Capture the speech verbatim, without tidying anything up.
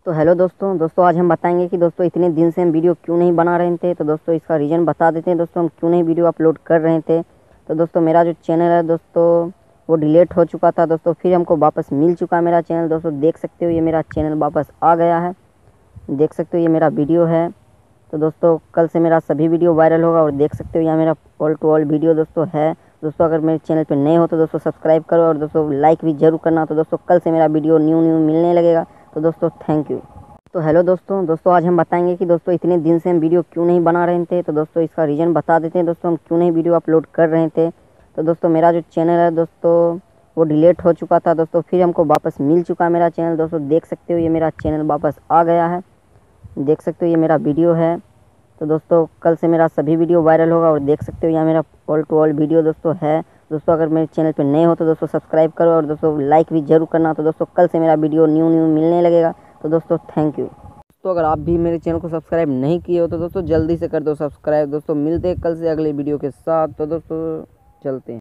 तो हेलो दोस्तों दोस्तों आज हम बताएंगे कि दोस्तों इतने दिन से हम वीडियो क्यों नहीं बना रहे थे। तो दोस्तों इसका रीज़न बता देते हैं दोस्तों, हम क्यों नहीं वीडियो अपलोड कर रहे थे। तो दोस्तों मेरा जो चैनल है दोस्तों वो डिलीट हो चुका था दोस्तों, फिर हमको वापस मिल चुका है मेरा चैनल। दोस्तों देख सकते हो ये मेरा चैनल वापस आ गया है, देख सकते हो ये मेरा वीडियो है। तो दोस्तों कल से मेरा सभी वीडियो वायरल होगा और देख सकते हो यहाँ मेरा ऑल टू ऑल वीडियो दोस्तों है। दोस्तों अगर मेरे चैनल पे नए हो तो दोस्तों सब्सक्राइब करो और दोस्तों लाइक भी जरूर करना। तो दोस्तों कल से मेरा वीडियो न्यू न्यू मिलने लगेगा। तो दोस्तों थैंक यू। तो हेलो दोस्तों दोस्तों आज हम बताएंगे कि दोस्तों इतने दिन से हम वीडियो क्यों नहीं बना रहे थे। तो दोस्तों इसका रीज़न बता देते हैं दोस्तों, हम क्यों नहीं वीडियो अपलोड कर रहे थे। तो दोस्तों मेरा जो चैनल है दोस्तों वो डिलीट हो चुका था दोस्तों, फिर हमको वापस मिल चुका है मेरा चैनल। दोस्तों देख सकते हो ये मेरा चैनल वापस आ गया है, देख सकते हो ये मेरा वीडियो है। तो दोस्तों कल से मेरा सभी वीडियो वायरल होगा और देख सकते हो यहाँ मेरा ऑल टू ऑल वीडियो दोस्तों है। दोस्तों अगर मेरे चैनल पे नए हो तो दोस्तों सब्सक्राइब करो और दोस्तों लाइक भी जरूर करना। तो दोस्तों कल से मेरा वीडियो न्यू न्यू मिलने लगेगा। तो दोस्तों थैंक यू। तो अगर आप भी मेरे चैनल को सब्सक्राइब नहीं किए हो तो दोस्तों जल्दी से कर दो सब्सक्राइब। दोस्तों मिलते हैं कल से अगले वीडियो के साथ। तो दोस्तों चलते हैं।